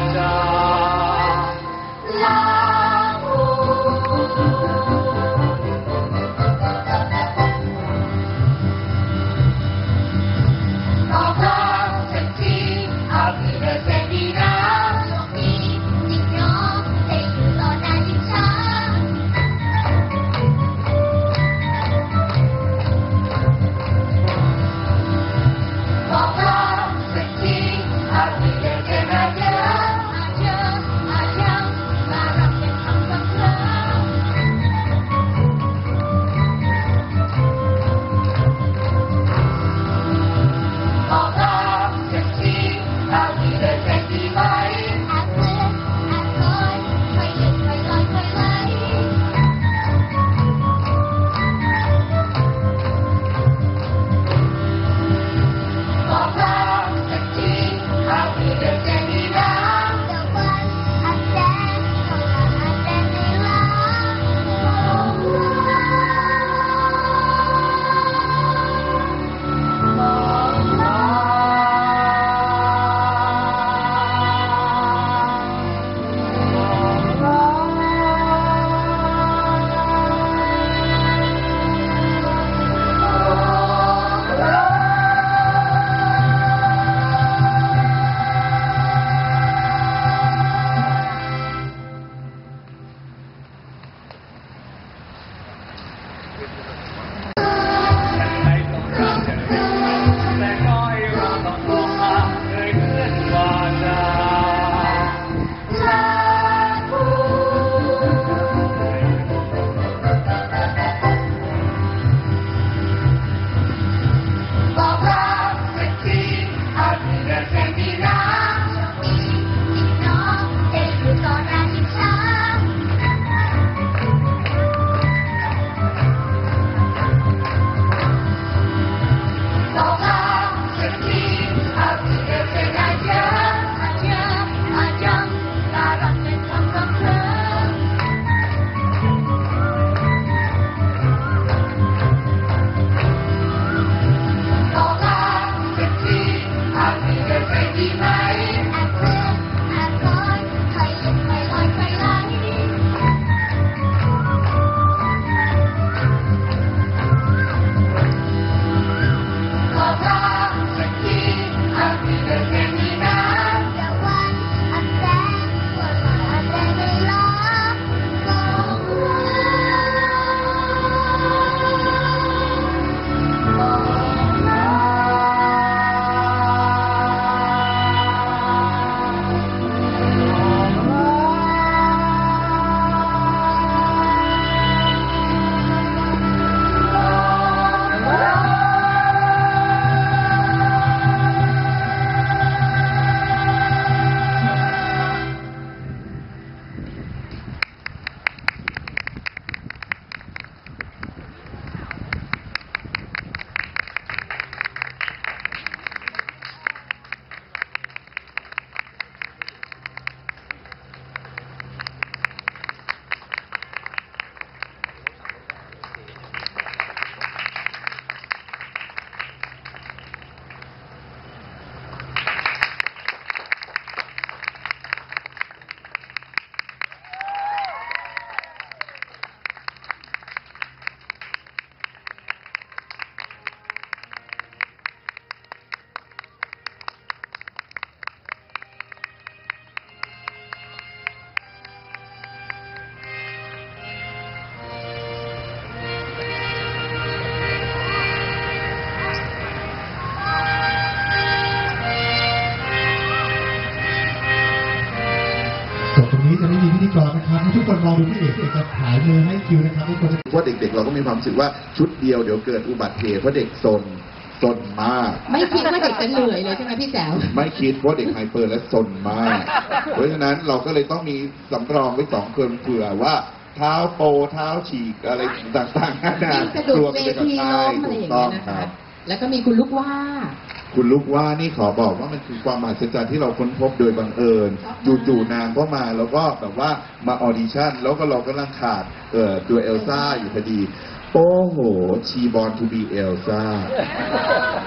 ตรงนี้จะไม่มีพิธีกรนะครับทุกคนมองดูพี่เอกจะถ่ายมือให้คิวนะครับทุกคนว่าเด็กๆเราก็มีความรู้สึกว่าชุดเดียวเดี๋ยวเกิดอุบัติเหตุเพราะเด็กซนมากไม่คิดว่าเด็กจะเหนื่อยเลยใช่ไหมพี่แจ๋วไม่คิดเพราะเด็กไฮเปอร์และซนมากเพราะฉะนั้นเราก็เลยต้องมีสำรองไว้2 คนเผื่อว่าเท้าโปเท้าฉีกอะไรต่างๆนานาตัวเวทีล้มอะไรอย่างเงี้ยนะคะแล้วก็มีคุณลูกว่านี่ขอบอกว่ามันคือความมหัศจรรย์ที่เราค้นพบโดยบังเอิญจู่ๆนางก็มาแล้วก็แบบว่ามาออดิชั่นแล้วก็เรากำลังขาดตัวเอลซ่าอยู่พอดีโอ้โหชีบอลทูบีเอลซ่า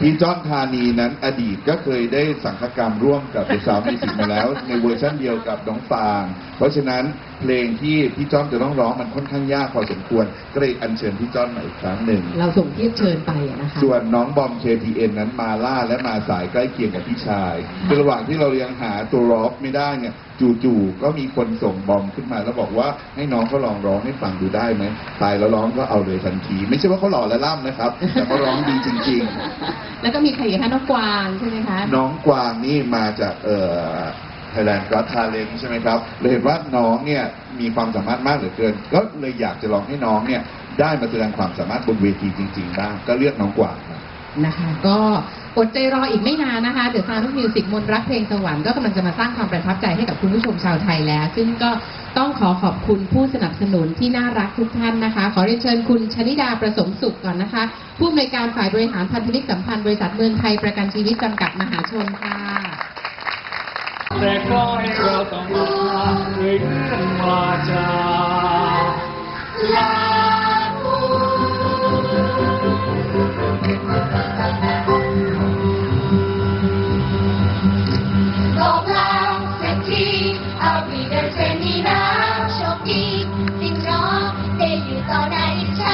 พี่จ้อนธานีนั้นอดีตก็เคยได้สังฆกรรมร่วมกับเด็กสาวมีสิทธิ์มาแล้ว ในเวอร์ชันเดียวกับน้องฟางเพราะฉะนั้นเพลงที่พี่จ้อนจะต้องร้องมันค่อนข้างยากพอสมควรก็เลยอัญเชิญพี่จ้อนมาอีกครั้งหนึ่งเราส่งเทียบเชิญไปอะนะคะส่วนน้องบอม KPN นั้นมาล่าและมาสายใกล้เคียงกับพี่ชายในระหว่างที่เรายังหาตัวร้องไม่ได้เนี่ยจู่ๆก็มีคนส่งบอมขึ้นมาแล้วบอกว่าให้น้องเขาลองร้องให้ฟังดูได้ไหมตายแล้วร้องก็เอาเลยทันที ไม่ใช่ว่าเขาหล่อและล่ำนะครับ แต่เขาร้องดีจริงแล้วก็มีใครอีกคะน้องกวางใช่ไหมคะๆ น้องกวางนี่มาจากThailand Got Talent ใช่ไหมครับเลยเห็นว่าน้องเนี่ยมีความสามารถมากเหลือเกิน ก็เลยอยากจะลองให้น้องเนี่ยได้มาแสดงความสามารถบนเวทีจริงๆบ้างก็เลือกน้องกวางครับนะคะก็อดใจรออีกไม่นานนะคะเดอะซาวด์มิวสิกมนต์รักเพลงสวรรค์ก็กำลังจะมาสร้างความประทับใจให้กับคุณผู้ชมชาวไทยแล้ว ซึ่งก็ต้องขอขอบคุณผู้สนับสนุนที่น่ารักทุกท่านนะคะ ขอเรียนเชิญคุณชนิดาประสมสุขก่อนนะคะ ผู้อำนวยการฝ่ายบริหารพันธมิตรสัมพันธ์บริษัทเมืองไทยประกันชีวิตจำกัดมหาชนค่ะแต่ก็ให้เราต้องลาด้วยเรื่องวาจาลาพูบอกลาสักทีเอาพี่เดินเส้นนี้นะโชคดีสิ่งรอได้อยู่ต่อได้อีกช้า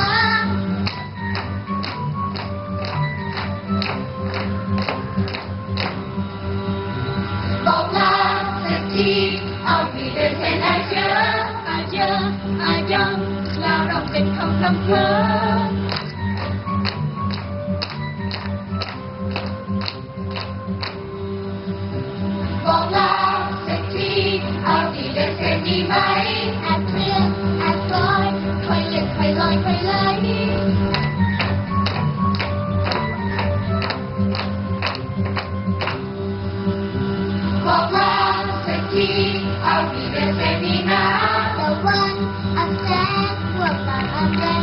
บอกลาสักทีเอาพี่เดินเส้นอาเยอะอาเยอะอายังลาเราเป็นคำลำเพอบอกลาสักทีเอาดีเดินเส้นดีไหมแอบเคลื่อนแอบลอยค่อยเล่นค่อยลอยค่อยไหลบอกลาสักทีเอาดีเดินเส้นดีนะตะวันอันแสงพวกเราอันแรง